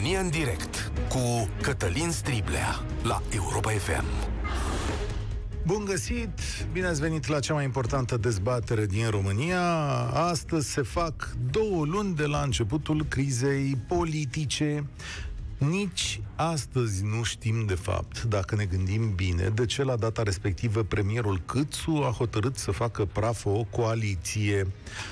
România în direct cu Cătălin Striblea la Europa FM. Bun găsit! Bine ați venit la cea mai importantă dezbatere din România. Astăzi se fac 2 luni de la începutul crizei politice. Nici astăzi nu știm, de fapt, dacă ne gândim bine, de ce la data respectivă premierul Câțu a hotărât să facă praf o coaliție.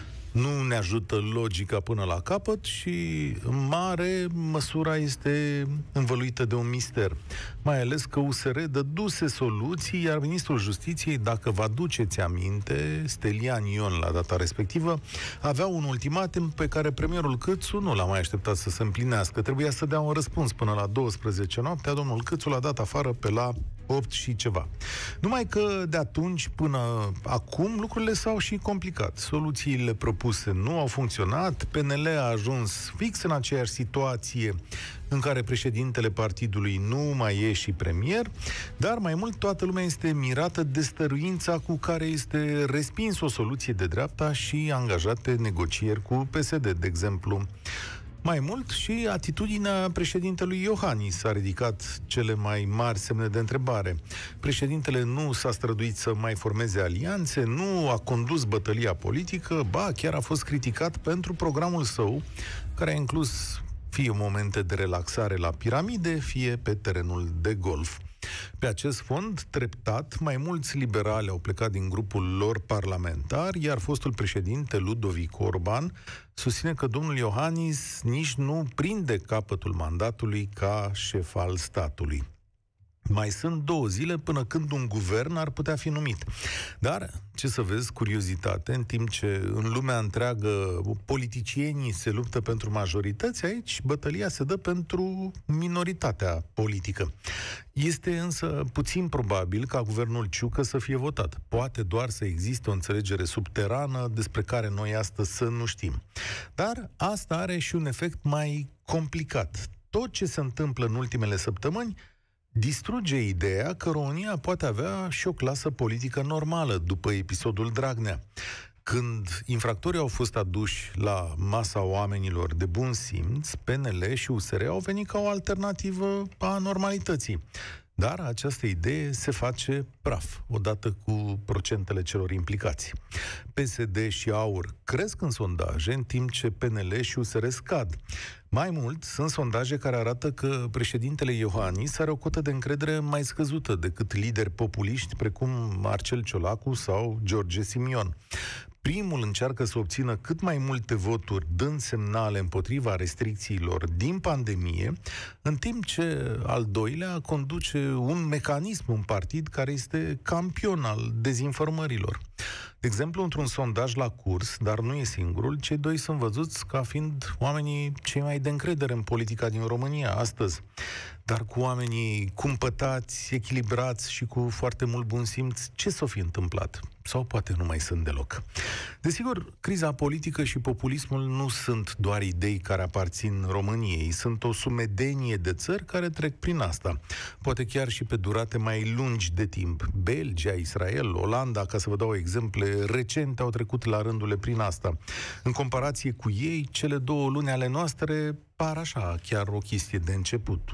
Nu ne ajută logica până la capăt și, în mare, măsura este învăluită de un mister. Mai ales că USR dăduse soluții, iar ministrul Justiției, dacă vă aduceți aminte, Stelian Ion, la data respectivă, avea un ultimatum pe care premierul Câțu nu l-a mai așteptat să se împlinească. Trebuia să dea un răspuns până la 12 noaptea. Domnul Câțu l-a dat afară pe la 8 și ceva. Numai că de atunci până acum lucrurile s-au și complicat. Soluțiile propuse nu au funcționat, PNL a ajuns fix în aceeași situație în care președintele partidului nu mai e și premier, dar mai mult toată lumea este mirată de stăruința cu care este respins o soluție de dreapta și angajate negocieri cu PSD, de exemplu. Mai mult, și atitudinea președintelui Iohannis a ridicat cele mai mari semne de întrebare. Președintele nu s-a străduit să mai formeze alianțe, nu a condus bătălia politică, ba, chiar a fost criticat pentru programul său, care a inclus fie momente de relaxare la piramide, fie pe terenul de golf. Pe acest fond, treptat, mai mulți liberali au plecat din grupul lor parlamentar, iar fostul președinte Ludovic Orban susține că domnul Iohannis nici nu prinde capătul mandatului ca șef al statului. Mai sunt 2 zile până când un guvern ar putea fi numit. Dar, ce să vezi, curiozitate, în timp ce în lumea întreagă politicienii se luptă pentru majorități, aici bătălia se dă pentru minoritatea politică. Este însă puțin probabil ca guvernul Ciucă să fie votat. Poate doar să existe o înțelegere subterană despre care noi astăzi să nu știm. Dar asta are și un efect mai complicat. Tot ce se întâmplă în ultimele săptămâni distruge ideea că România poate avea și o clasă politică normală după episodul Dragnea. Când infractorii au fost aduși la masa oamenilor de bun simț, PNL și USR au venit ca o alternativă a normalității. Dar această idee se face praf, odată cu procentele celor implicați. PSD și AUR cresc în sondaje, în timp ce PNL și USR scad. Mai mult, sunt sondaje care arată că președintele Iohannis are o cotă de încredere mai scăzută decât lideri populiști precum Marcel Ciolacu sau George Simion. Primul încearcă să obțină cât mai multe voturi, dând semnale împotriva restricțiilor din pandemie, în timp ce al doilea conduce un mecanism, un partid care este campion al dezinformărilor. De exemplu, într-un sondaj la Curs, dar nu e singurul, cei 2 sunt văzuți ca fiind oamenii cei mai de încredere în politica din România astăzi. Dar cu oamenii cumpătați, echilibrați și cu foarte mult bun simț, ce s-o fi întâmplat? Sau poate nu mai sunt deloc. Desigur, criza politică și populismul nu sunt doar idei care aparțin României, sunt o sumedenie de țări care trec prin asta. Poate chiar și pe durate mai lungi de timp. Belgia, Israel, Olanda, ca să vă dau exemple recente, au trecut la rândurile prin asta. În comparație cu ei, cele 2 luni ale noastre par așa, chiar o chestie de început,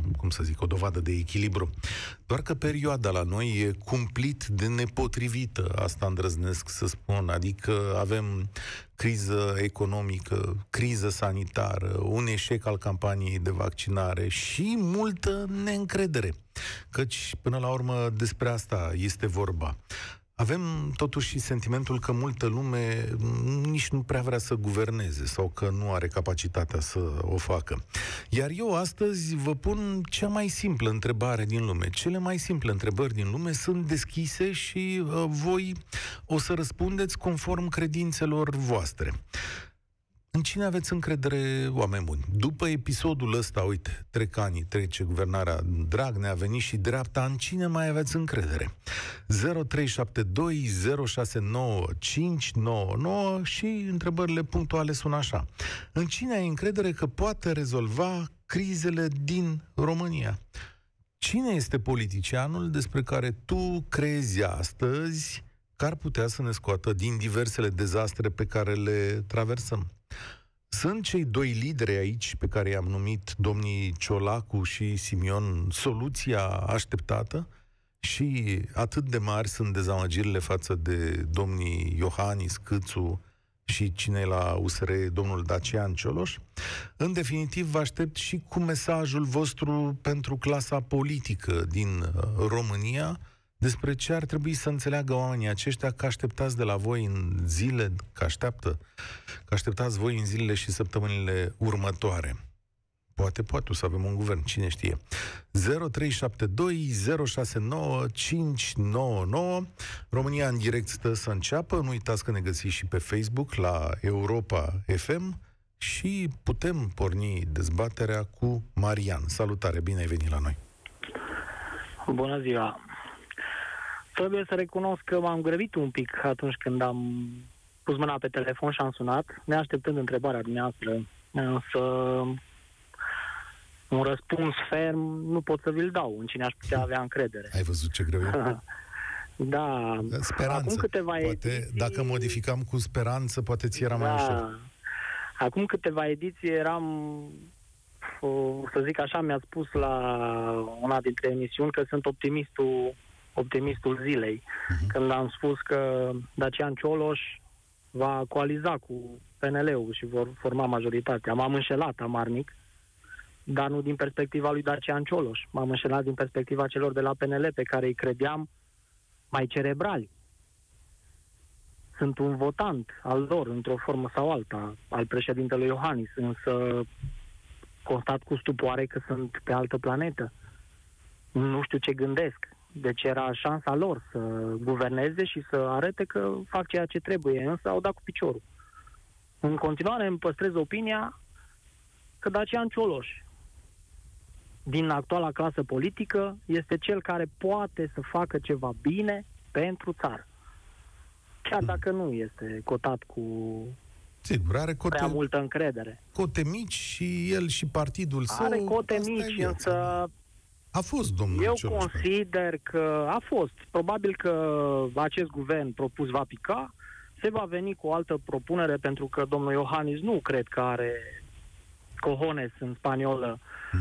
o dovadă de echilibru. Doar că perioada la noi e cumplit de nepotrivită, asta îndrăznesc să spun, adică avem criză economică, criză sanitară, un eșec al campaniei de vaccinare și multă neîncredere. Căci, până la urmă, despre asta este vorba. Avem totuși și sentimentul că multă lume nici nu prea vrea să guverneze sau că nu are capacitatea să o facă. Iar eu astăzi vă pun cea mai simplă întrebare din lume. Cele mai simple întrebări din lume sunt deschise și voi o să răspundeți conform credințelor voastre. În cine aveți încredere, oameni buni? După episodul ăsta, uite, trec ani, trece guvernarea Dragnea, a venit și dreapta, în cine mai aveți încredere? 0372069599 și întrebările punctuale sunt așa. În cine ai încredere că poate rezolva crizele din România? Cine este politicianul despre care tu crezi astăzi că ar putea să ne scoată din diversele dezastre pe care le traversăm? Sunt cei doi lideri aici pe care i-am numit domnii Ciolacu și Simion soluția așteptată? Și atât de mari sunt dezamăgirile față de domnii Iohannis, Câțu și cine e la USR, domnul Dacian Cioloș? În definitiv, vă aștept și cu mesajul vostru pentru clasa politică din România despre ce ar trebui să înțeleagă oamenii aceștia, că așteptați de la voi în zile, că așteptați voi în zilele și săptămânile următoare. Poate o să avem un guvern, cine știe. 0372 069 599. România în direct stă să înceapă. Nu uitați că ne găsiți și pe Facebook la Europa FM și putem porni dezbaterea cu Marian. Salutare, bine ai venit la noi. Bună ziua. Trebuie să recunosc că m-am grăbit un pic atunci când am pus mâna pe telefon și am sunat, neașteptând întrebarea dumneavoastră, însă un răspuns ferm nu pot să vi-l dau în cine aș putea avea încredere. Ai văzut ce greu e? Da. Speranță. Acum câteva poate, ediții... dacă modificam cu speranță, poate ți era mai ușor. Acum câteva ediții eram, să zic așa, mi-a spus la una dintre emisiuni că sunt optimistul zilei. Când am spus că Dacian Cioloș va coaliza cu PNL-ul și vor forma majoritatea. M-am înșelat amarnic, dar nu din perspectiva lui Dacian Cioloș. M-am înșelat din perspectiva celor de la PNL pe care îi credeam mai cerebrali. Sunt un votant al lor, într-o formă sau alta, al președintelui Iohannis, însă constat cu stupoare că sunt pe altă planetă. Nu știu ce gândesc. Deci era șansa lor să guverneze și să arate că fac ceea ce trebuie, însă au dat cu piciorul. În continuare îmi păstrez opinia că Dacian Cioloș, din actuala clasă politică, este cel care poate să facă ceva bine pentru țară. Chiar dacă nu este cotat cu sigur, are cote, prea multă încredere. Cote mici și el și partidul său. Are cote mici, însă a fost domnul eu Cioloș, consider că a fost. Probabil că acest guvern propus va pica, se va veni cu o altă propunere, pentru că domnul Iohannis nu cred că are cojones în spaniolă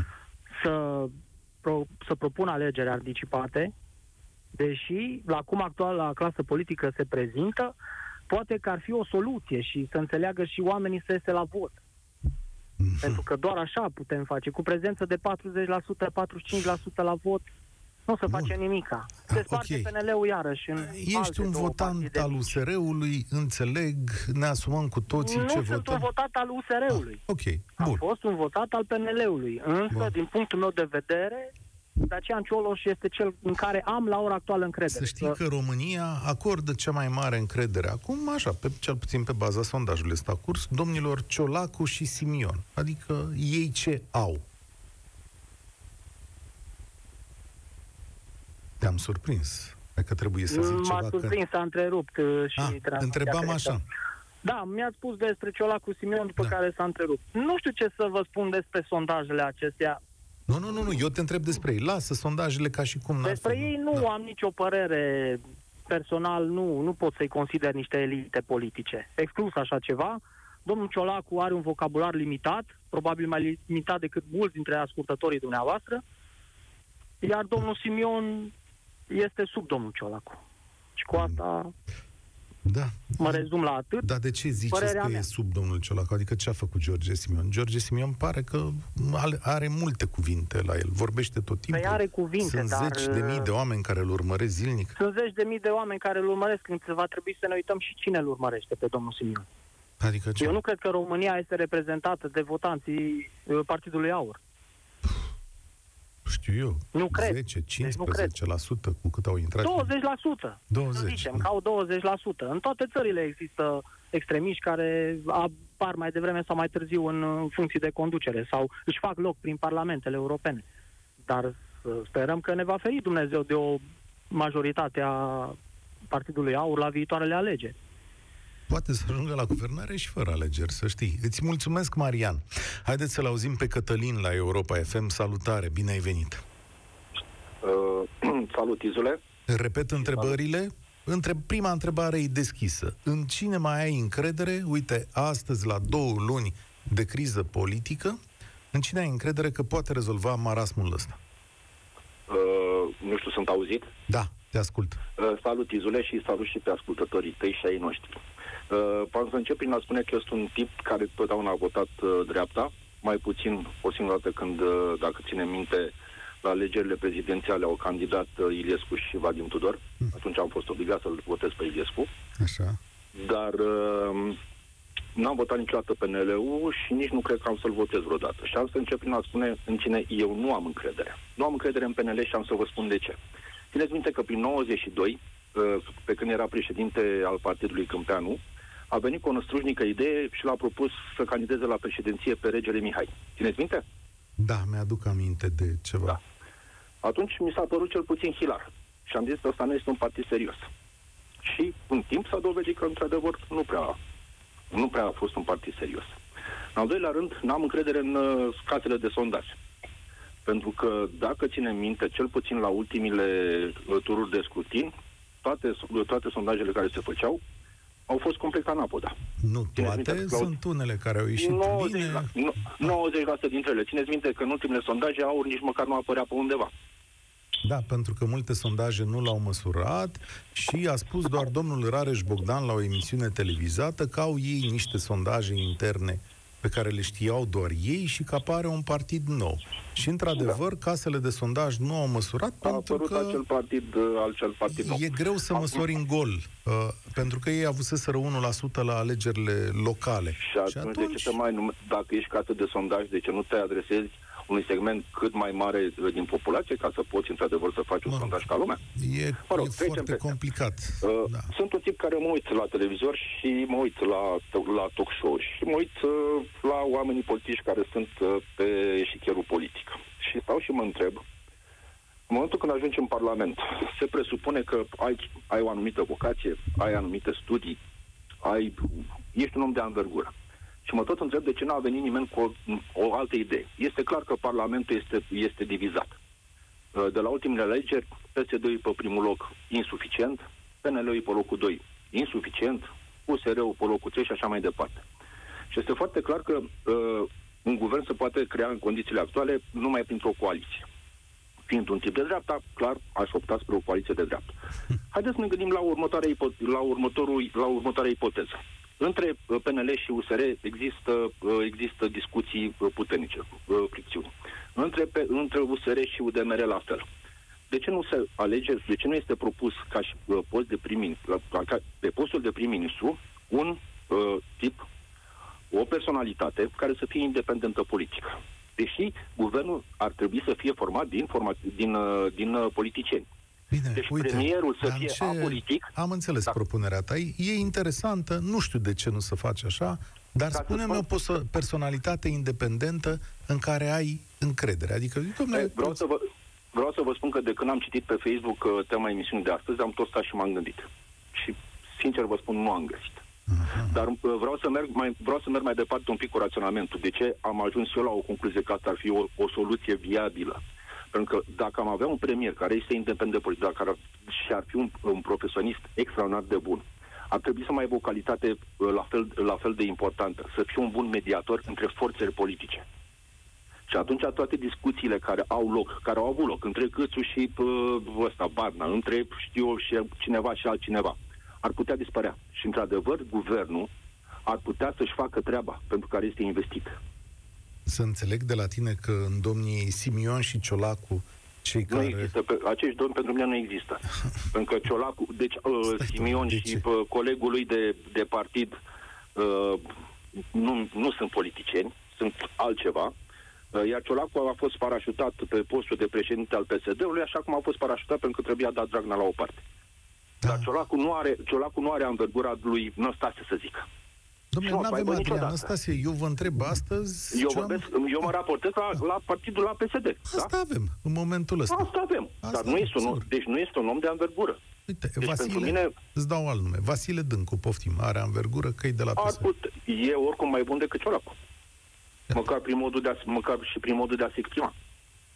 să propună alegeri anticipate, deși, la cum actuala clasă politică se prezintă, poate că ar fi o soluție și să înțeleagă și oamenii să iese la vot. Pentru că doar așa putem face. Cu prezență de 40%, 45% la vot, nu o să facem nimica. Se sparte PNL-ul iarăși în ești un votant al USR-ului, înțeleg, ne asumăm cu toții nu ce votăm. Nu sunt un votat al USR-ului. Am fost un votat al PNL-ului. Însă, din punctul meu de vedere, Dacian Cioloș este cel în care am la ora actuală încredere. Să știi că România acordă cea mai mare încredere acum, așa, cel puțin pe baza sondajului ăsta curs, domnilor Ciolacu și Simion. Adică ei ce au? Te-am surprins. Că trebuie să zic ceva. M-a surprins, s-a întrerupt și întrebam așa. Da, mi-a spus despre Ciolacu Simion, după care s-a întrerupt. Nu știu ce să vă spun despre sondajele acestea. Nu, eu te întreb despre ei. Lasă sondajele ca și cum... Despre ei nu am nicio părere. Personal, nu pot să-i consider niște elite politice. Exclus așa ceva. Domnul Ciolacu are un vocabular limitat, probabil mai limitat decât mulți dintre ascultătorii dumneavoastră, iar domnul Simion este sub domnul Ciolacu. Și cu asta mă rezum la atât. Dar de ce ziceți că e sub domnul Ciolacu? Adică ce a făcut George Simion? George Simion pare că are multe cuvinte la el. Vorbește tot timpul. Păi are cuvinte, sunt zeci de mii de oameni care îl urmăresc zilnic. Sunt zeci de mii de oameni care îl urmăresc, când va trebui să ne uităm și cine îl urmărește pe domnul Simion. Adică ce? Eu nu cred că România este reprezentată de votanții Partidului Aur. Știu eu. Nu cred. 10, 15% cu cât au intrat. 20%. 20. Să zicem, ca 20%. În toate țările există extremiști care apar mai devreme sau mai târziu în funcții de conducere sau își fac loc prin parlamentele europene. Dar sperăm că ne va feri Dumnezeu de o majoritate a Partidului Aur la viitoarele alegeri. Poate să ajungă la guvernare și fără alegeri, să știi. Îți mulțumesc, Marian. Haideți să-l auzim pe Cătălin la Europa FM. Salutare, bine ai venit. Salut, Izule. Repet întrebările. Prima întrebare e deschisă. În cine mai ai încredere? Uite, astăzi, la 2 luni de criză politică, în cine ai încredere că poate rezolva marasmul ăsta? Nu știu, sunt auzit? Da, te ascult. Salut, Izule, și salut și pe ascultătorii tăi și ai noștri. Am să încep prin a spune că sunt un tip care totdeauna a votat dreapta, mai puțin o singură dată când, dacă ține minte, la alegerile prezidențiale au candidat Iliescu și Vadim Tudor. Atunci am fost obligat să-l votez pe Iliescu. Așa. Dar n-am votat niciodată PNL-ul și nici nu cred că am să-l votez vreodată. Și am să încep prin a spune în cine eu nu am încredere. Nu am încredere în PNL și am să vă spun de ce. Țineți minte că prin 92, pe când era președinte al partidului Câmpeanu, a venit cu o năstrușnică idee și l-a propus să candideze la președinție pe regele Mihai. Țineți minte? Da, mi-aduc aminte de ceva. Da. Atunci mi s-a părut cel puțin hilar. Și am zis că ăsta nu este un partid serios. Și în timp s-a dovedit că, într-adevăr, nu prea a fost un partid serios. În al doilea rând, n-am încredere în casele de sondaj. Pentru că, dacă ținem minte, cel puțin la ultimile tururi de scrutin, toate sondajele care se făceau au fost complet anapoda. Nu toate, sunt unele care au ieșit 90%, bine. 90% dintre ele. Țineți minte că în ultimele sondaje AUR nici măcar nu apărea pe undeva. Da, pentru că multe sondaje nu l-au măsurat și a spus doar domnul Rareș Bogdan la o emisiune televizată că au ei niște sondaje interne pe care le știau doar ei și că apare un partid nou. Și, într-adevăr, casele de sondaj nu au măsurat pentru că acel partid nou. E greu să măsori în gol, pentru că ei avuseseră 1% la alegerile locale. Și atunci de ce dacă ești casă de sondaj, de ce nu te adresezi unui segment cât mai mare din populație ca să poți, într-adevăr, să faci un sondaj ca lumea? E foarte complicat. Da. Sunt un tip care mă uit la televizor și mă uit la talk show și mă uit la oamenii politici care sunt pe eșichierul politic. Și stau și mă întreb, în momentul când ajungi în Parlament, se presupune că ai o anumită vocație, ai anumite studii, ești un om de anvergură. Și mă tot întreb de ce n-a venit nimeni cu o altă idee. Este clar că Parlamentul este divizat. De la ultimele alegeri, PSD-ul pe primul loc insuficient, PNL-ul pe locul 2 insuficient, USR-ul pe locul 3 și așa mai departe. Și este foarte clar că un guvern se poate crea în condițiile actuale numai printr-o coaliție. Fiind un tip de dreapta, clar, aș opta spre o coaliție de dreapta. Haideți să ne gândim la următoarea ipoteză. Între PNL și USR există discuții puternice, fricțiuni. Între USR și UDMR la fel. De ce nu se alege, de ce nu este propus ca și post de pe postul de prim-ministru un tip, o personalitate care să fie independentă politică? Deși guvernul ar trebui să fie format din politicieni. Bine, deci uite, premierul să fie apolitic. Am înțeles propunerea ta. E interesantă, nu știu de ce nu se face așa, dar spune-mi o personalitate independentă în care ai încredere. Adică, vreau să vă spun că de când am citit pe Facebook tema emisiunii de astăzi, am tot stat și m-am gândit. Și, sincer vă spun, nu am găsit. Dar vreau să merg mai departe un pic cu raționamentul. De ce am ajuns eu la o concluzie că asta ar fi o soluție viabilă? Pentru că dacă am avea un premier care este independent politic și ar fi un profesionist extraordinar de bun, ar trebui să mai aibă o calitate la fel de importantă, să fie un bun mediator între forțele politice. Și atunci toate discuțiile care au avut loc între Câțu și Barna, între și cineva și altcineva, ar putea dispărea. Și într-adevăr, guvernul ar putea să-și facă treaba pentru care este investit. Să înțeleg de la tine că în domnii Simion și Ciolacu, cei care... Nu există, acești domni pentru mine nu există. Pentru că Ciolacu, deci Simion și colegul lui de partid nu sunt politicieni, sunt altceva. Iar Ciolacu a fost parașutat pe postul de președinte al PSD-ului, așa cum a fost parașutat pentru că trebuia dat Dragnea la o parte. Da. Dar Ciolacu nu are anvergura lui Năstase, să zic. Dom'le, n-avem Adrian Năstase, eu vă întreb astăzi... Eu mă raportez la partidul, la PSD. Asta avem, în momentul ăsta. Asta avem, dar nu este un om de anvergură. Uite, deci Vasile, îți dau alt nume, Vasile Dâncu, poftim, are anvergură, că e de la PSD. E oricum mai bun decât Ciolacu. Măcar și prin modul de a se exprima.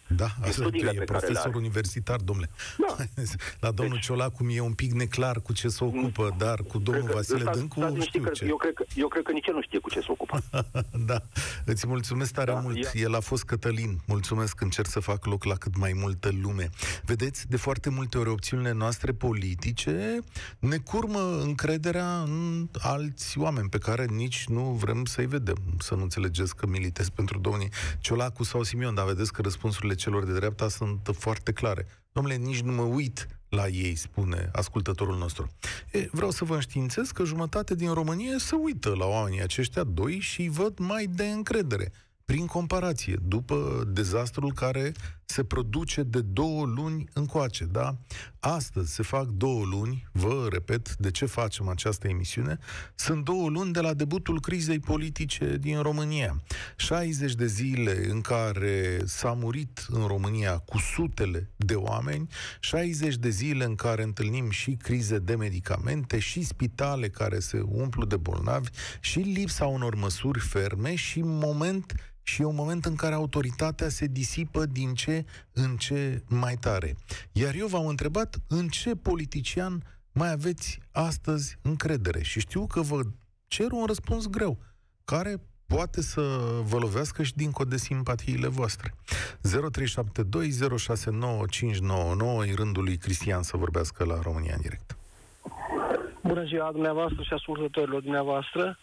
Da, asta studiile e pe care le profesor are. universitar, domnule. Da. La domnul Ciolacu mi-e un pic neclar cu ce se ocupă, dar cu domnul Vasile Dâncu știu ce. Eu cred că nici el nu știe cu ce se ocupă. Da, îți mulțumesc tare mult. El a fost Cătălin. Mulțumesc, încerc să fac loc la cât mai multă lume. Vedeți, de foarte multe ori opțiunile noastre politice ne curmă încrederea în alți oameni pe care nici nu vrem să-i vedem. Să nu înțelegeți că militez pentru domnii Ciolacu sau Simion, dar vedeți că răspunsurile celor de dreapta sunt foarte clare. Dom'le, nici nu mă uit la ei, spune ascultătorul nostru. Vreau să vă înștiințez că jumătate din România se uită la oamenii aceștia doi și îi văd mai de încredere. Prin comparație, după dezastrul care se produce de 2 luni încoace, da? Astăzi se fac 2 luni, vă repet, de ce facem această emisiune, sunt 2 luni de la debutul crizei politice din România. 60 de zile în care s-a murit în România cu sutele de oameni, 60 de zile în care întâlnim și crize de medicamente, și spitale care se umplu de bolnavi, și lipsa unor măsuri ferme și e un moment în care autoritatea se disipă din ce în ce mai tare. Iar eu v-am întrebat în ce politician mai aveți astăzi încredere. Și știu că vă cer un răspuns greu, care poate să vă lovească și dincolo de simpatiile voastre. 0372069599 e rândul lui Cristian să vorbească la România în direct. Bună ziua dumneavoastră și ascultătorilor dumneavoastră.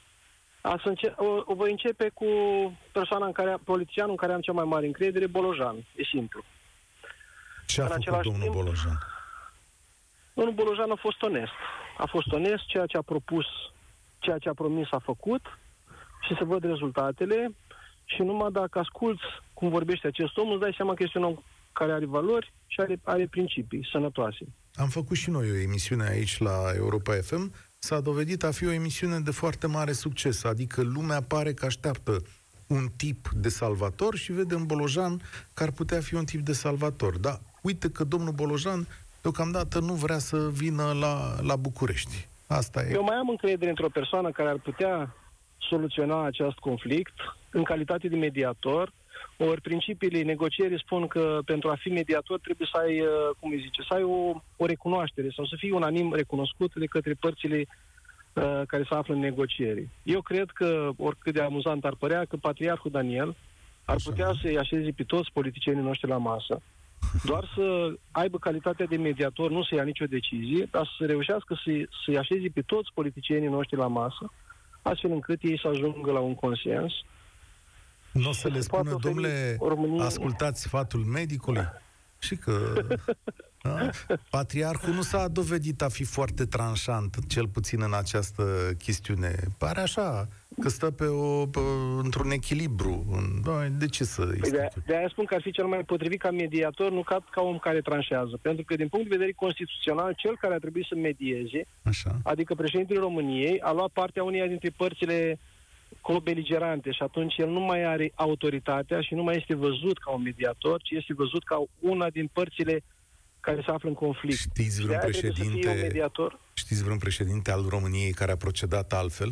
O voi începe cu politicianul în care am cea mai mare încredere, Bolojan. E simplu. Ce a făcut domnul Bolojan? Domnul Bolojan a fost onest. A fost onest, ceea ce a propus, ceea ce a promis a făcut și să văd rezultatele. Și numai dacă asculți cum vorbește acest om, îți dai seama că este un om care are valori și are principii sănătoase. Am făcut și noi o emisiune aici la Europa FM. S-a dovedit a fi o emisiune de foarte mare succes, adică lumea pare că așteaptă un tip de salvator și vede în Bolojan că ar putea fi un tip de salvator. Da, uite că domnul Bolojan deocamdată nu vrea să vină la București. Asta e. Eu mai am încredere într-o persoană care ar putea soluționa acest conflict în calitate de mediator. Ori principiile negocierii spun că pentru a fi mediator trebuie să ai, să ai o recunoaștere sau să fii unanim recunoscut de către părțile care se află în negocieri. Eu cred că, oricât de amuzant ar părea, că Patriarhul Daniel ar putea să-i așeze pe toți politicienii noștri la masă, doar să aibă calitatea de mediator, nu să ia nicio decizie, dar să reușească să-i așeze pe toți politicienii noștri la masă, astfel încât ei să ajungă la un consens. Nu o să le spună, domnule, ascultați sfatul medicului? Și că Patriarhul nu s-a dovedit a fi foarte tranșant, cel puțin în această chestiune. Pare așa, că stă într-un echilibru. De ce să... De-aia spun că ar fi cel mai potrivit ca mediator, nu ca om care tranșează. Pentru că, din punct de vedere constituțional, cel care ar trebui să medieze, așa, adică președintele României, a luat partea uneia dintre părțile co-beligerante și atunci el nu mai are autoritatea și nu mai este văzut ca un mediator, ci este văzut ca una din părțile care se află în conflict. Știți vreun președinte al României care a procedat altfel?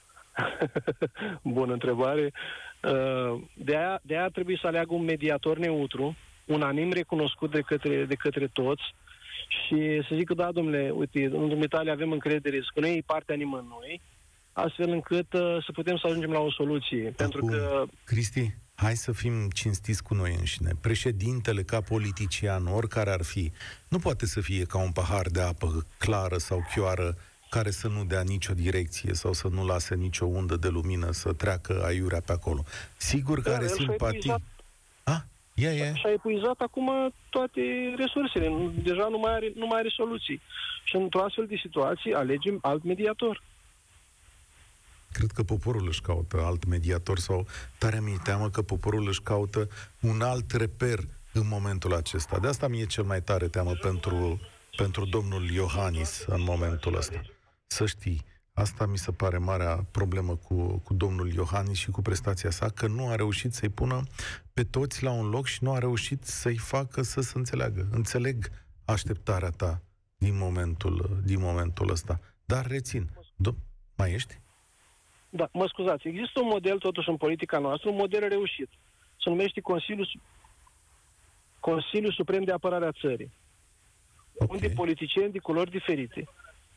Bună întrebare. De aia trebuie să aleagă un mediator neutru, unanim recunoscut de către toți și să zică, da, domnule, uite, în Dumitale avem încredere, spune ei partea nimănui, astfel încât să putem să ajungem la o soluție. Pentru că... Cristi, hai să fim cinstiți cu noi înșine. Președintele, ca politician, oricare ar fi, nu poate să fie ca un pahar de apă clară sau chioară care să nu dea nicio direcție sau să nu lase nicio undă de lumină să treacă aiurea pe acolo. Sigur că are simpatii. Și-a epuizat acum toate resursele. Deja nu mai are soluții. Și într-o astfel de situație alegem alt mediator. Cred că poporul își caută alt mediator sau tare mi-e teamă că poporul își caută un alt reper în momentul acesta. De asta mi-e cel mai tare teamă pentru domnul Iohannis în momentul ăsta. Să știi, asta mi se pare marea problemă cu domnul Iohannis și cu prestația sa, că nu a reușit să-i pună pe toți la un loc și nu a reușit să-i facă să se înțeleagă. Înțeleg așteptarea ta din momentul ăsta. Dar rețin. Mai ești? Da, mă scuzați. Există un model, totuși, în politica noastră, un model reușit. Se numește Consiliul Consiliul Suprem de Apărare a Țării, unde politicieni de culori diferite,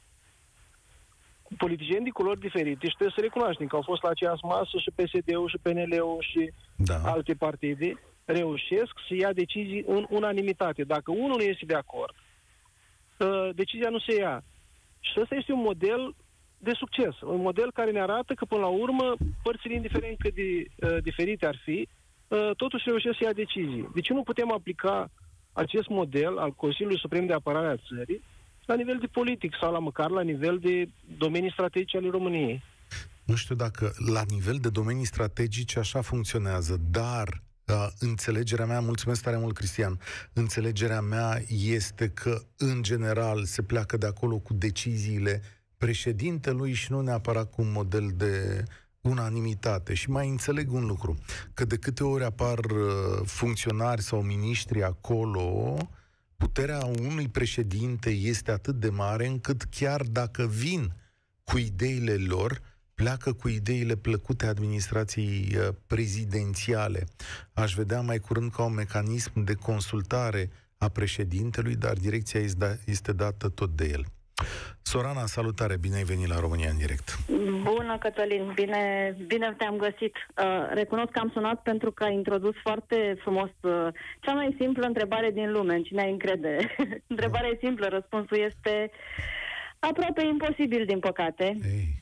și trebuie să recunoaștem că au fost la aceeași masă și PSD-ul și PNL-ul și alte partide, reușesc să ia decizii în unanimitate. Dacă unul nu este de acord, decizia nu se ia. Și ăsta este un model de succes. Un model care ne arată că, până la urmă, părțile, indiferent cât de diferite ar fi, totuși reușesc să ia decizii. De ce nu putem aplica acest model al Consiliului Suprem de Apărare a Țării la nivel de politic sau măcar la nivel de domenii strategice ale României? Nu știu dacă la nivel de domenii strategice așa funcționează, dar înțelegerea mea, mulțumesc tare mult, Cristian, înțelegerea mea este că, în general, se pleacă de acolo cu deciziile președintelui și nu neapărat cu un model de unanimitate. Și mai înțeleg un lucru, că de câte ori apar funcționari sau miniștri acolo, puterea unui președinte este atât de mare încât chiar dacă vin cu ideile lor, pleacă cu ideile plăcute administrației prezidențiale. Aș vedea mai curând ca un mecanism de consultare a președintelui, dar direcția este dată tot de el. Sorana, salutare, bine ai venit la România în direct. Bună, Cătălin, bine te-am găsit. Recunosc că am sunat pentru că ai introdus foarte frumos cea mai simplă întrebare din lume, în cine ai încredere. Întrebarea e simplă, răspunsul este aproape imposibil, din păcate.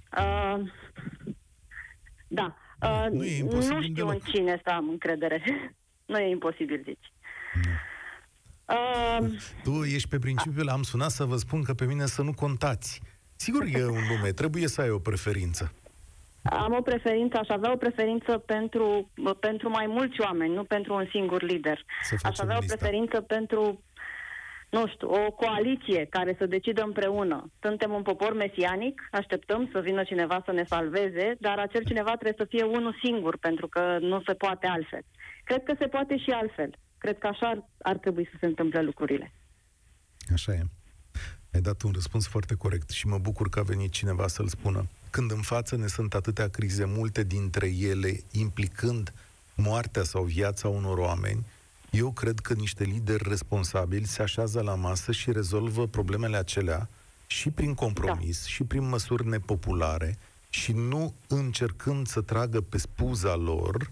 Da. Nu știu în cine să am încredere. Nu e imposibil, zici. Tu ești pe principiul, am sunat să vă spun că pe mine să nu contați. Sigur e un lume, trebuie să ai o preferință. Am o preferință, aș avea o preferință pentru mai mulți oameni, nu pentru un singur lider. Aș avea o preferință pentru, nu știu, o coaliție care să decidă împreună. Suntem un popor mesianic, așteptăm să vină cineva să ne salveze, dar acel cineva trebuie să fie unul singur, pentru că nu se poate altfel. Cred că se poate și altfel. Cred că așa ar trebui să se întâmple lucrurile. Așa e. Ai dat un răspuns foarte corect și mă bucur că a venit cineva să-l spună. Când în față ne sunt atâtea crize, multe dintre ele implicând moartea sau viața unor oameni, eu cred că niște lideri responsabili se așează la masă și rezolvă problemele acelea și prin compromis, și prin măsuri nepopulare, și nu încercând să tragă pe spuza lor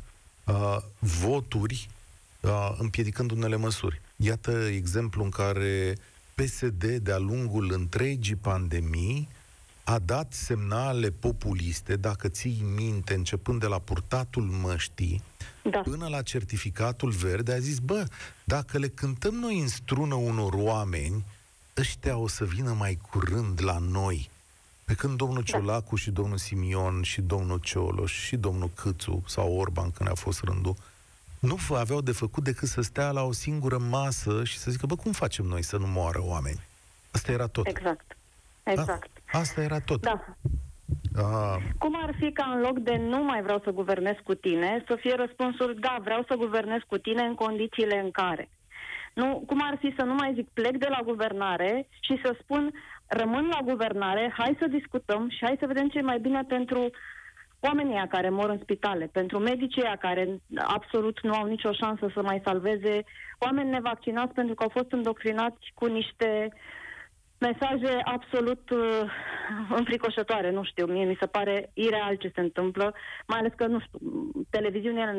voturi împiedicând unele măsuri. Iată exemplu în care PSD, de-a lungul întregii pandemii, a dat semnale populiste, dacă ții minte, începând de la purtatul măștii, până la certificatul verde, a zis, dacă le cântăm noi în strună unor oameni, ăștia o să vină mai curând la noi. Pe când domnul Ciolacu și domnul Simion și domnul Cioloș și domnul Câțu sau Orban, când a fost rândul, nu aveau de făcut decât să stea la o singură masă și să zică, cum facem noi să nu moară oameni? Asta era tot. Exact. Asta era tot. Da. Cum ar fi ca în loc de nu mai vreau să guvernez cu tine, să fie răspunsul, da, vreau să guvernez cu tine în condițiile în care. Nu, cum ar fi să nu mai zic plec de la guvernare și să spun rămân la guvernare, hai să discutăm și hai să vedem ce e mai bine pentru oamenii care mor în spitale, pentru medicii care absolut nu au nicio șansă să mai salveze, oameni nevaccinați pentru că au fost îndoctrinați cu niște mesaje absolut înfricoșătoare, nu știu, mie mi se pare ireal ce se întâmplă, mai ales că, nu știu, televiziunile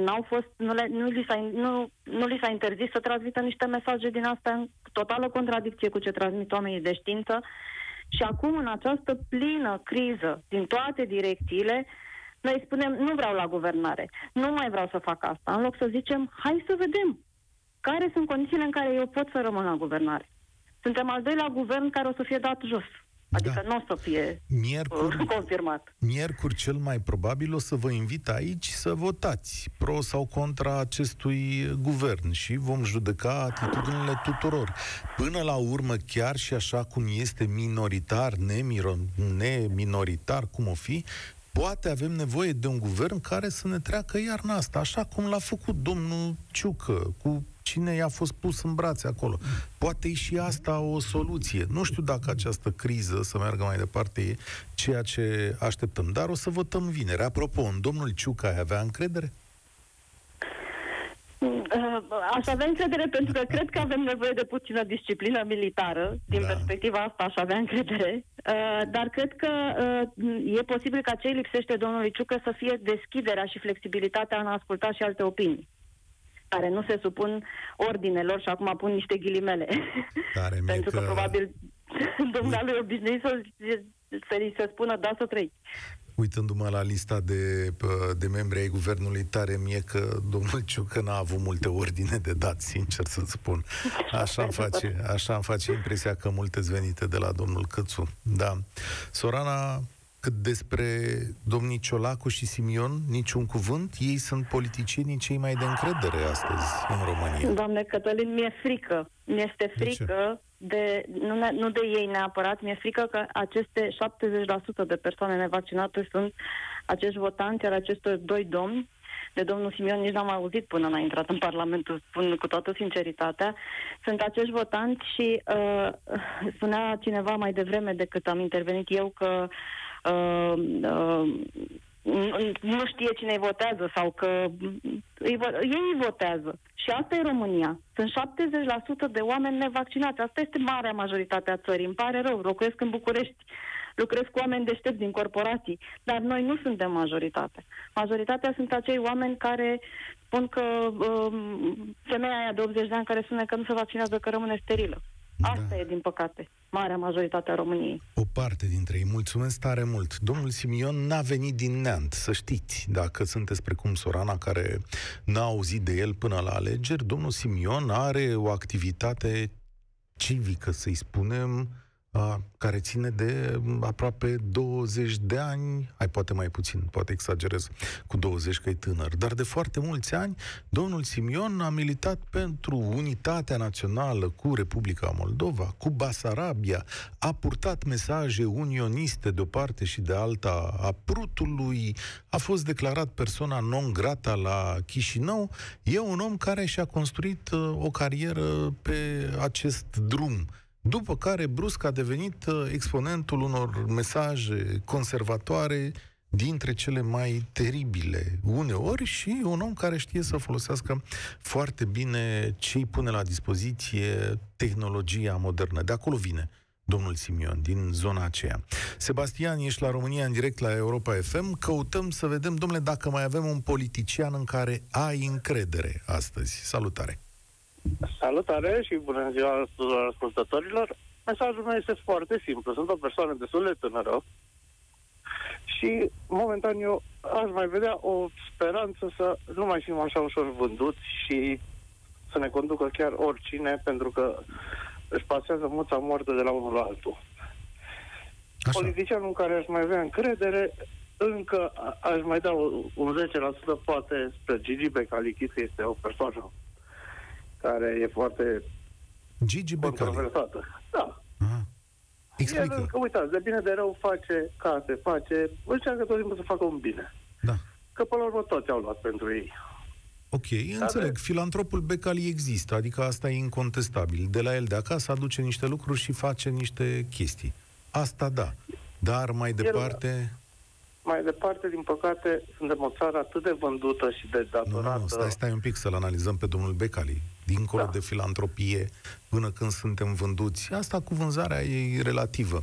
nu li s-a interzis să transmită niște mesaje din astea în totală contradicție cu ce transmit oamenii de știință și acum, în această plină criză din toate direcțiile, noi spunem, nu vreau la guvernare, nu mai vreau să fac asta, în loc să zicem, hai să vedem care sunt condițiile în care eu pot să rămân la guvernare. Suntem al doilea guvern care o să fie dat jos. Adică nu o să fie confirmat. Miercuri, cel mai probabil, o să vă invit aici să votați pro sau contra acestui guvern și vom judeca atitudinile tuturor. Până la urmă, chiar și așa cum este minoritar, neminoritar, cum o fi, poate avem nevoie de un guvern care să ne treacă iarna asta, așa cum l-a făcut domnul Ciucă, cu cine i-a fost pus în brațe acolo. Poate e și asta o soluție. Nu știu dacă această criză să meargă mai departe e ceea ce așteptăm, dar o să votăm vineri. Apropo, în domnul Ciucă ai avea încredere? Aș avea încredere pentru că cred că avem nevoie de puțină disciplină militară. Din perspectiva asta aș avea încredere. Dar cred că e posibil ca ce îi lipsește domnului Ciucă să fie deschiderea și flexibilitatea în a asculta și alte opinii, care nu se supun ordinelor, și acum pun niște ghilimele. Pentru că probabil domnului obișnuit să li se spună da să trăiți. Uitându-mă la lista de membri ai guvernului, tare mie că domnul Ciucă n-a avut multe ordine de dat, sincer să spun. Așa îmi face impresia că multe venite de la domnul Cățu. Da. Sorana, cât despre domnii Ciolacu și Simion, niciun cuvânt? Ei sunt politicienii cei mai de încredere astăzi în România. Doamne Cătălin, mi-e frică. Mi-este frică nu de ei neapărat, mi-e frică că aceste 70% de persoane nevaccinate sunt acești votanți, iar acestor doi domni, de domnul Simion nici n-am auzit până n-a intrat în Parlamentul, spun cu toată sinceritatea, sunt acești votanți și spunea cineva mai devreme decât am intervenit eu că nu știe cine îi votează sau că ei votează. Și asta e România. Sunt 70% de oameni nevaccinați. Asta este marea majoritate a țării. Îmi pare rău. Locuiesc în București. Lucrez cu oameni deștepți din corporații. Dar noi nu suntem majoritate. Majoritatea sunt acei oameni care spun că femeia aia de 80 de ani care spune că nu se vaccinează, că rămâne sterilă. Asta e, din păcate, marea majoritate a României. O parte dintre ei. Mulțumesc tare mult. Domnul Simion n-a venit din neant, să știți. Dacă sunteți precum Sorana, care n-a auzit de el până la alegeri, domnul Simion are o activitate civică, să-i spunem, care ține de aproape 20 de ani, poate mai puțin, poate exagerez cu 20 că e tânăr, dar de foarte mulți ani domnul Simion a militat pentru unitatea națională cu Republica Moldova, cu Basarabia, a purtat mesaje unioniste de o parte și de alta a Prutului, a fost declarat persona non grata la Chișinău. E un om care și-a construit o carieră pe acest drum, după care brusc a devenit exponentul unor mesaje conservatoare dintre cele mai teribile uneori și un om care știe să folosească foarte bine ce îi pune la dispoziție tehnologia modernă. De acolo vine domnul Simion, din zona aceea. Sebastian, ești la România în direct la Europa FM. Căutăm să vedem, domnule, dacă mai avem un politician în care ai încredere astăzi. Salutare! Salutare și bună ziua tuturor ascultătorilor. Mesajul meu este foarte simplu. Sunt o persoană destul de tânără și momentan eu aș mai vedea o speranță să nu mai fim așa ușor vânduți și să ne conducă chiar oricine, pentru că își pasează muța moartă de la unul la altul. Așa. Politicianul în care aș mai avea încredere, încă aș mai da un 10% poate spre Gigi Becali, că este o persoană care e foarte controversată. Da. Explică. El, uitați, de bine de rău face case, încearcă tot timpul să facă un bine. Da. Că până la urmă toți au luat pentru ei. Ok, înțeleg. Filantropul Becali există, adică asta e incontestabil. De la el de acasă aduce niște lucruri și face niște chestii. Asta da. Dar mai departe... Mai departe, din păcate, suntem o țară atât de vândută și de datorată... Nu, stai un pic să-l analizăm pe domnul Becali. Dincolo de filantropie, până când suntem vânduți, asta cu vânzarea e relativă.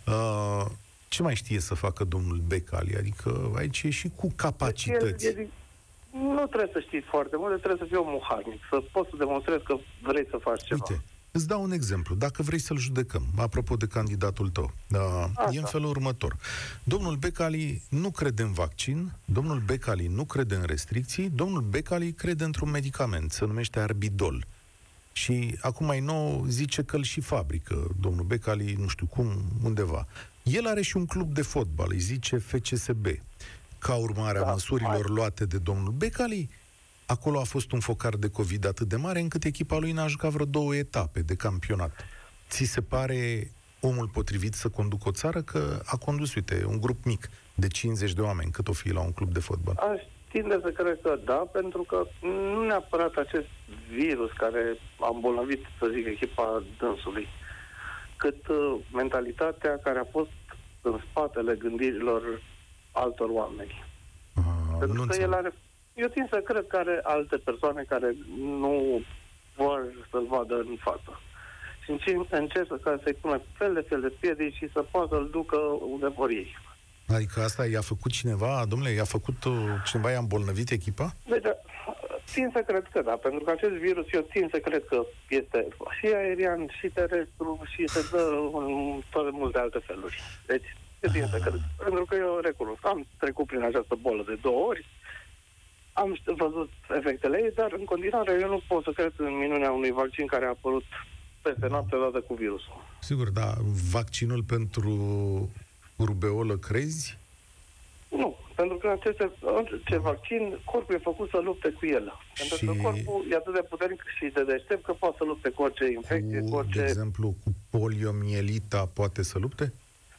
Ce mai știe să facă domnul Becali? Adică aici e și cu capacități. Nu trebuie să știi foarte mult, trebuie să fii un muharnic, să poți să demonstrezi că vrei să faci ceva. Uite, îți dau un exemplu. Dacă vrei să-l judecăm, apropo de candidatul tău, e în felul următor. Domnul Becali nu crede în vaccin, domnul Becali nu crede în restricții, domnul Becali crede într-un medicament, se numește Arbidol. Și acum mai nou zice că îl și fabrică, domnul Becali, nu știu cum, undeva. El are și un club de fotbal, îi zice FCSB. Ca urmare a măsurilor luate de domnul Becali, acolo a fost un focar de COVID atât de mare încât echipa lui n-a jucat vreo 2 etape de campionat. Ți se pare omul potrivit să conducă o țară? Că a condus, uite, un grup mic de 50 de oameni, cât o fi la un club de fotbal. Aș tinde să cred că da, pentru că nu neapărat acest virus care a îmbolnăvit, să zic, echipa dânsului, cât mentalitatea care a fost în spatele gândirilor altor oameni. Pentru că el are eu tind să cred că are alte persoane care nu vor să-l vadă în față. Și încerc să-i pună fel de piedici și să poată să-l ducă unde vor ei. Adică asta i-a făcut cineva, domnule, cineva i-a îmbolnăvit echipa? Deci, țin să cred că da, pentru că acest virus, eu țin să cred că este și aerian, și terestru, și se dă în toate multe alte feluri. Deci, eu țin să cred. Pentru că eu recunosc, am trecut prin această bolă de 2 ori, am văzut efectele ei, dar în continuare eu nu pot să cred în minunea unui vaccin care a apărut peste noapte odată cu virusul. Sigur, dar vaccinul pentru rubeolă crezi? Nu, pentru că acest vaccin, corpul e făcut să lupte cu el. Pentru că corpul e atât de puternic și de deștept că poate să lupte cu orice infecție, cu orice... De exemplu, cu poliomielita poate să lupte?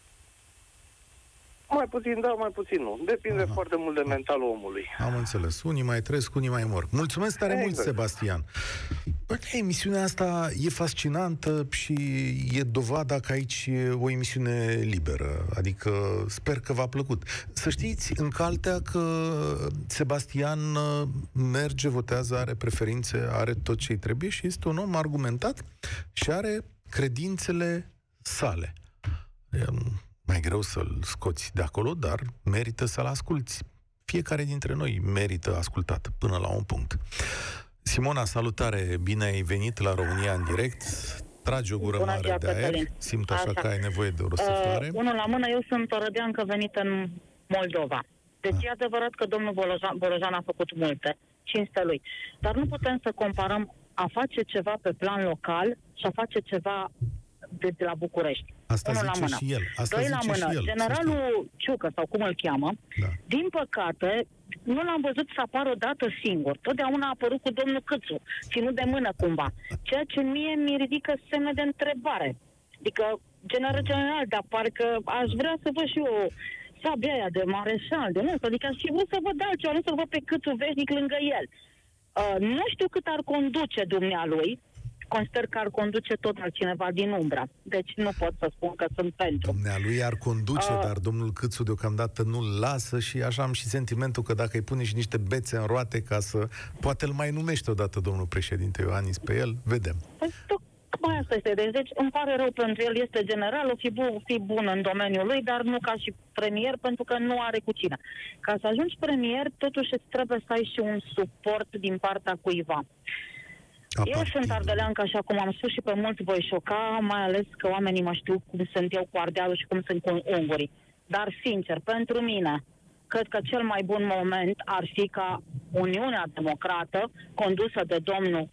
Mai puțin da, mai puțin nu. Depinde foarte mult de mentalul omului. Am înțeles. Unii mai trăiesc, unii mai mor. Mulțumesc tare mult, Sebastian. Emisiunea asta e fascinantă și e dovada că aici e o emisiune liberă. Adică sper că v-a plăcut. Să știți, în caltea că Sebastian merge, votează, are preferințe, are tot ce-i trebuie și este un om argumentat și are credințele sale. Mai greu să-l scoți de acolo, dar merită să-l asculți. Fiecare dintre noi merită ascultat până la un punct. Simona, salutare! Bine ai venit la România în direct. Tragi o gură mare de aer. Simt așa că ai nevoie de o răsuflare. Unul la mână, eu sunt o rădeancă venită în Moldova. Deci e adevărat că domnul Bolojan a făcut multe. Cinste lui. Dar nu putem să comparăm a face ceva pe plan local și a face ceva de la București. Asta unul zice la mână. Și el. Asta Doi zice la mână. Și el. Generalul Ciucă, sau cum îl cheamă, din păcate, nu l-am văzut să apară odată singur. Totdeauna a apărut cu domnul Câțu, ținut de mână cumva. Ceea ce mie mi ridică semne de întrebare. Adică, general, dar parcă aș vrea să văd și eu sabia aia de mareșal, de nu, adică aș fi vrut să văd altceva, nu să văd pe Câțu veșnic lângă el. Nu știu cât ar conduce dumnealui. Consider că ar conduce tot altcineva din umbra. Deci nu pot să spun că sunt pentru. Dumnealui ar conduce, dar domnul Câțu deocamdată nu-l lasă și așa am și sentimentul că dacă îi pune și niște bețe în roate ca să... Poate îl mai numește odată domnul președinte Iohannis pe el, vedem. Păi, tocmai asta este. Deci îmi pare rău pentru el, este general, o fi bun în domeniul lui, dar nu ca și premier, pentru că nu are cu cine. Ca să ajungi premier, totuși îți trebuie să ai și un suport din partea cuiva. Eu sunt ardeleancă, așa cum am spus, și pe mulți voi șoca, mai ales că oamenii mă știu cum sunt eu cu Ardealul și cum sunt cu ungurii. Dar, sincer, pentru mine, cred că cel mai bun moment ar fi ca Uniunea Democrată, condusă de domnul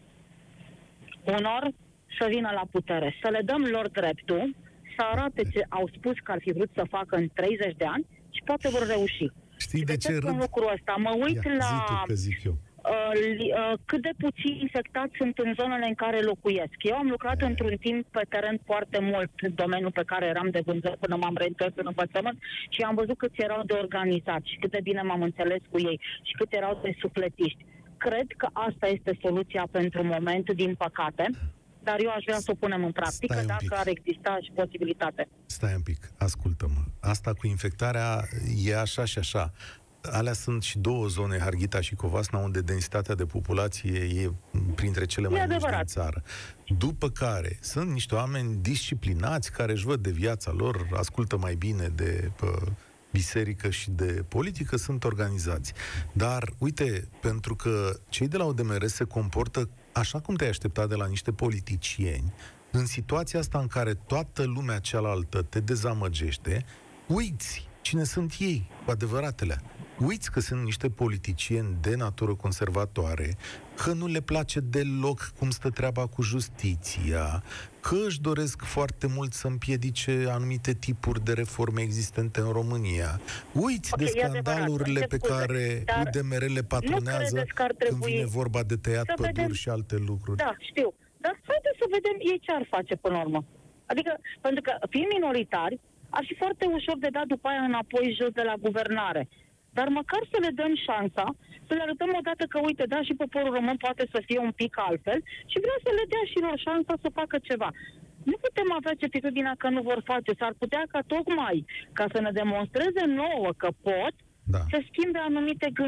Unor, să vină la putere. Să le dăm lor dreptul, să arate ce au spus că ar fi vrut să facă în 30 de ani și poate vor reuși. Știi de ce râd? Lucrul ăsta? Mă uit la... zic eu. Cât de puțini infectați sunt în zonele în care locuiesc. Eu am lucrat într-un timp pe teren foarte mult în domeniul pe care eram de vânzări până m-am reîntors în învățământ și am văzut câți erau de organizați și cât de bine m-am înțeles cu ei și cât erau de sufletiști. Cred că asta este soluția pentru moment, din păcate, dar eu aș vrea să o punem în practică dacă ar exista și posibilitate. Stai un pic, ascultă-mă. Asta cu infectarea e așa și așa. Alea sunt și 2 zone, Harghita și Covasna, unde densitatea de populație e printre cele mai mici din țară. După care sunt niște oameni disciplinați care își văd de viața lor, ascultă mai bine de biserică și de politică, sunt organizați. Dar, uite, pentru că cei de la ODMR se comportă așa cum te-ai aștepta de la niște politicieni, în situația asta în care toată lumea cealaltă te dezamăgește, uiți cine sunt ei, cu adevăratele. Uiți că sunt niște politicieni de natură conservatoare, că nu le place deloc cum stă treaba cu justiția, că își doresc foarte mult să împiedice anumite tipuri de reforme existente în România. Uiți de scandalurile pe care UDMR le patronează când vine vorba de tăiat păduri și alte lucruri. Da, știu. Dar haideți să vedem ei ce ar face până la urmă. Adică, pentru că fiind minoritari, ar fi foarte ușor de dat după aia înapoi jos de la guvernare. Dar măcar să le dăm șansa, să le arătăm odată că, uite, da, și poporul român poate să fie un pic altfel și vreau să le dea și lor șansa să facă ceva. Nu putem avea certitudinea că nu vor face. S-ar putea ca tocmai ca să ne demonstreze nouă că pot, să schimbe anumite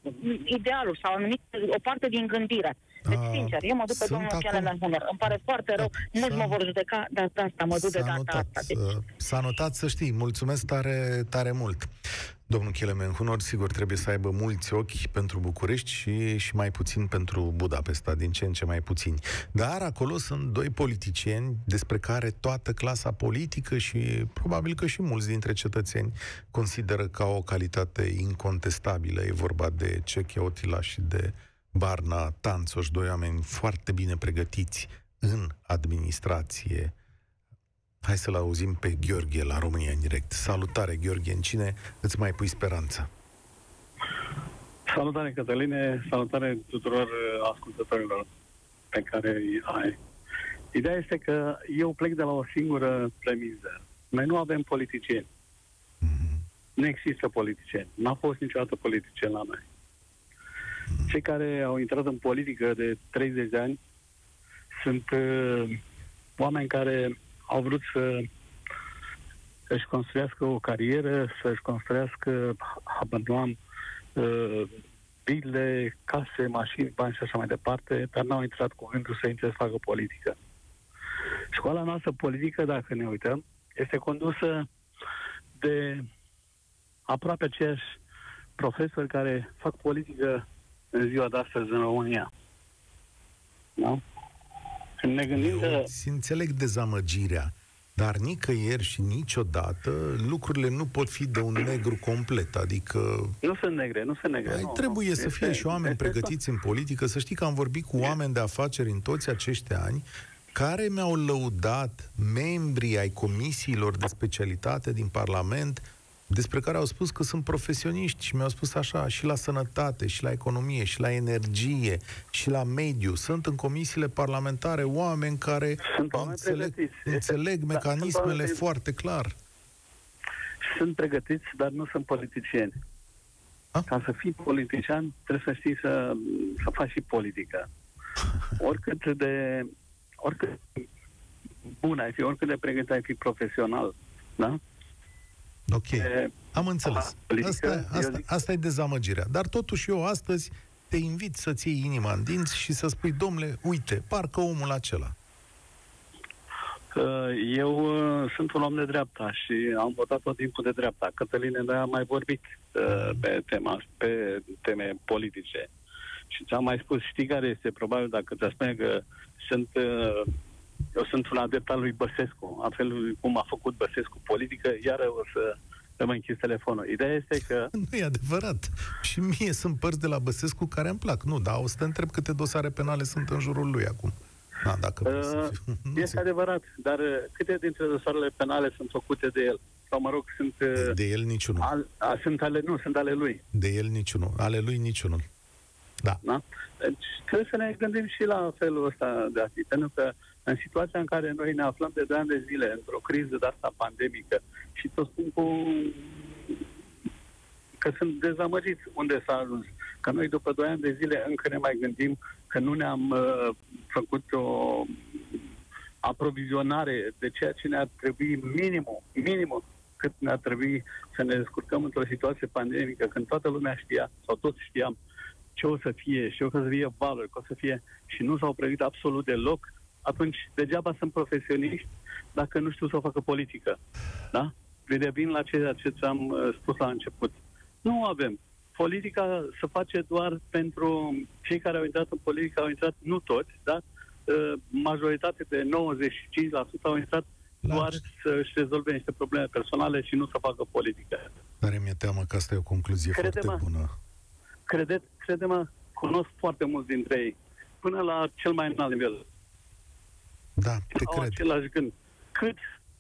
idealul sau o parte din gândire. Deci, sincer, eu mă duc pe domnul Kelemen Hunor. Îmi pare foarte rău, mulți mă vor judeca, dar de asta mă duc de data asta. Deci... S-a notat, să știi. Mulțumesc tare, tare mult. Domnul Kelemen Hunor, sigur, trebuie să aibă mulți ochi pentru București și mai puțin pentru Budapesta, din ce în ce mai puțini. Dar acolo sunt doi politicieni despre care toată clasa politică și probabil că și mulți dintre cetățeni consideră ca o calitate incontestabilă. E vorba de Cechia Otila și de Barna Tanțoș, doi oameni foarte bine pregătiți în administrație. Hai să-l auzim pe Gheorghe la România în direct. Salutare, Gheorghe, în cine îți mai pui speranța? Salutare, Cătăline, salutare tuturor ascultătorilor pe care îi ai. Ideea este că eu plec de la o singură premiză. Noi nu avem politicieni. Nu există politicieni. N-a fost niciodată politicieni la noi. Cei care au intrat în politică de 30 de ani sunt oameni care au vrut să-și construiască o carieră, să-și construiască, abandoam, bile, case, mașini, bani și așa mai departe, dar n-au intrat cu gândul să intre să facă politică. Școala noastră politică, dacă ne uităm, este condusă de aproape aceiași profesori care fac politică în ziua de astăzi în România. Da? Când ne gândim că... Înțeleg dezamăgirea, dar nicăieri și niciodată lucrurile nu pot fi de un negru complet, adică... Nu sunt negre. Trebuie să fie și oameni pregătiți în politică. Să știi că am vorbit cu oameni de afaceri în toți acești ani care mi-au lăudat membrii ai comisiilor de specialitate din Parlament, despre care au spus că sunt profesioniști și mi-au spus așa, și la sănătate, și la economie, și la energie, și la mediu. Sunt în comisiile parlamentare oameni care înțeleg mecanismele foarte clar. Sunt pregătiți, dar nu sunt politicieni. Ca să fii politician, trebuie să știi să faci și politică. Oricât bun ai fi, oricât de pregătit ai fi profesional, da? Ok, am înțeles. Asta e dezamăgirea. Dar totuși eu astăzi te invit să-ți iei inima în dinți și să spui, domnule, uite, parcă omul acela. Eu sunt un om de dreapta și am votat tot timpul de dreapta. Cătăline, noi am mai vorbit pe teme politice. Și ți-am mai spus, știi care este? Probabil dacă ți-a spune că eu sunt un adept al lui Băsescu, a felul cum a făcut Băsescu politică, iar o să mă închis telefonul. Ideea este că... Nu e adevărat. Și mie sunt părți de la Băsescu care îmi plac. Nu, dar o să te întreb câte dosare penale sunt în jurul lui acum. Da, dacă este adevărat, dar câte dintre dosarele penale sunt făcute de el? Sau, mă rog, sunt... De el niciunul. Sunt ale lui. De el niciunul. Ale lui niciunul. Da. Deci trebuie să ne gândim și la felul ăsta de a fi, pentru că în situația în care noi ne aflăm de 2 ani de zile într-o criză de asta pandemică și tot spun că sunt dezamăgiți unde s-a ajuns, că noi după 2 ani de zile încă ne mai gândim că nu ne-am făcut o aprovizionare de ceea ce ne-ar trebui minimum cât ne-ar trebui să ne descurcăm într-o situație pandemică, când toată lumea știa, sau toți știam, ce o să fie și o să fie valori, că o să fie, și nu s-au pregătit absolut deloc, atunci degeaba sunt profesioniști dacă nu știu să facă politică. Da? Revin la ceea ce ți-am spus la început. Nu avem. Politica se face doar pentru cei care au intrat în politică, au intrat, nu toți, da? Majoritate de 95% au intrat doar să-și rezolve niște probleme personale și nu să facă politică. Dar mi-e teamă că asta e o concluzie foarte bună. Crede-mă, cunosc foarte mulți dintre ei, până la cel mai înalt nivel. Da, te au cred. Același gând. Cât?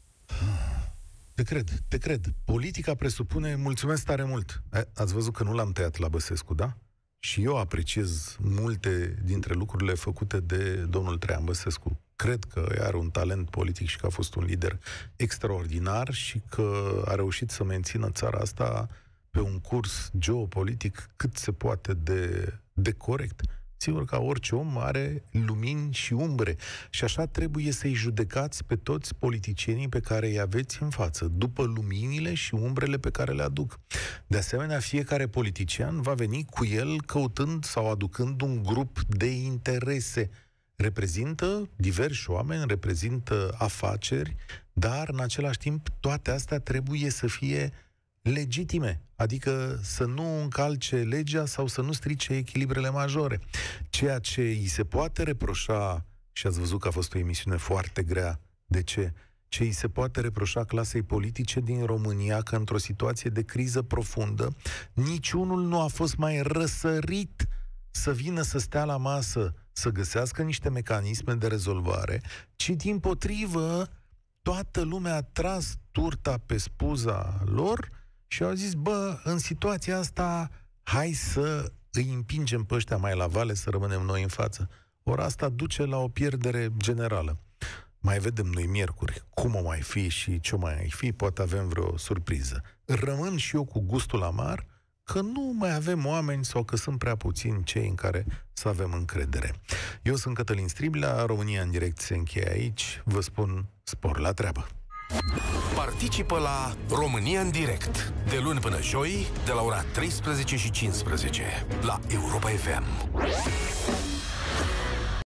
Te cred. Politica presupune... Mulțumesc tare mult. Ați văzut că nu l-am tăiat la Băsescu, da? Și eu apreciez multe dintre lucrurile făcute de domnul Traian Băsescu. Cred că are un talent politic și că a fost un lider extraordinar și că a reușit să mențină țara asta pe un curs geopolitic cât se poate de corect. Sigur că orice om are lumini și umbre și așa trebuie să-i judecați pe toți politicienii pe care îi aveți în față, după luminile și umbrele pe care le aduc. De asemenea, fiecare politician va veni cu el căutând sau aducând un grup de interese. Reprezintă diversi oameni, reprezintă afaceri, dar în același timp toate astea trebuie să fie legitime, adică să nu încalce legea sau să nu strice echilibrele majore. Ceea ce îi se poate reproșa, și ați văzut că a fost o emisiune foarte grea, de ce? Ce îi se poate reproșa clasei politice din România, că într-o situație de criză profundă, niciunul nu a fost mai răsărit să vină să stea la masă, să găsească niște mecanisme de rezolvare, ci dimpotrivă, toată lumea a tras turta pe spuza lor și au zis, în situația asta, hai să îi împingem pe ăștia mai la vale, să rămânem noi în față. Ori asta duce la o pierdere generală. Mai vedem noi miercuri cum o mai fi și ce o mai fi, poate avem vreo surpriză. Rămân și eu cu gustul amar că nu mai avem oameni sau că sunt prea puțini cei în care să avem încredere. Eu sunt Cătălin Striblea, România în direct se încheie aici. Vă spun spor la treabă! Participă la România în direct de luni până joi de la ora 13:15 la Europa FM.